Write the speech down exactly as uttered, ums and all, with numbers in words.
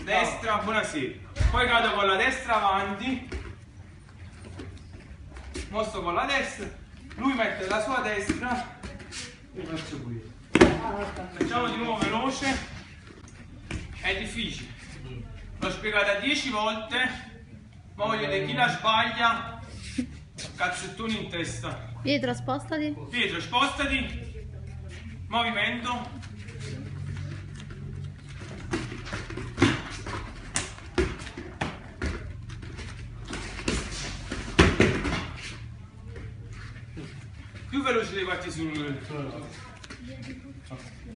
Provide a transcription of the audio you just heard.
destra, buonasera. Poi cado con la destra avanti, mostro con la destra, lui mette la sua destra e faccio qui. Facciamo di nuovo veloce, è difficile. L'ho spiegato dieci volte, ma voglio vedere chi la sbaglia, cazzettoni in testa. Pietro, spostati. Pietro, spostati. Movimento. Più veloce le parti sul